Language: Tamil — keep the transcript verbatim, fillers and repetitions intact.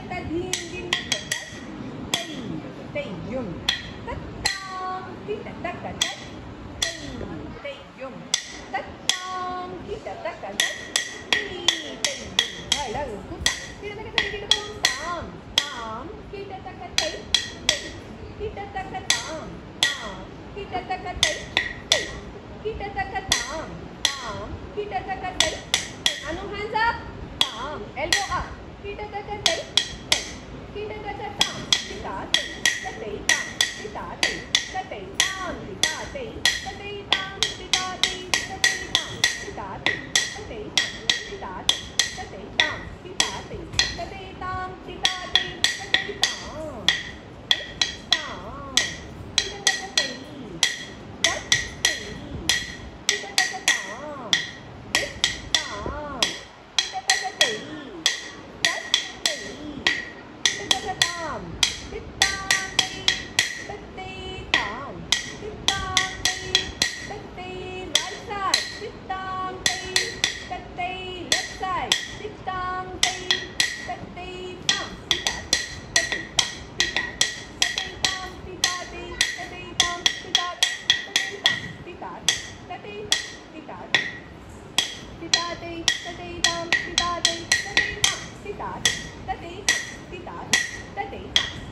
ததீம் திம் தை தையும் தத்தாம் கிட்ட தக்க தத் தை தையும் தத்தாம் கிட்ட தக்க தத் தை தையும் அழகு கிட்ட தக்க தை கிட்ட தாம் தாம் கிட்ட தக்க தை கிட்ட தக்க தாம் தாம் கிட்ட தக்க தை கிட்ட தக்க தாம் தாம் கிட்ட தக்க தை Anu hands up தாம் elbow up கிட்ட தக்க தை கிட்ட தக்க தாம் கிட்ட தை தாம் கிட்ட தை தத்தை தாம் கிட்ட தை தத்தை தாம் கிட்ட தை தத்தை தாம் கிட்ட தை தத்தை தாம் கிட்ட தை தத்தை தாம் கிட்ட தை தத்தை தாம் கிட்ட தை தத்தை தாம் தாம் கிட்ட தக்க தை தத்தை கிட்ட தக்க தாம் தாம் கிட்ட தக்க தை தத்தை கிட்ட தக்க தாம் தித்தாம் தை தத்தை தாம் தித்தாம் தை தத்தை right side தித்தாம் தை தத்தை left side தித்தாம் தை தத்தை தாம் தித்தா தத்தை தாம் தித்தா தத்தை தாம் தித்தா தை தத்தை தாம் தித்தா தத்தை தாம் தித்தா தித்தா தை தத்தை தாம் தித்தா தை தத்தை தாம் தித்தா தத்தை தாம் தித்தா தத்தை தாம்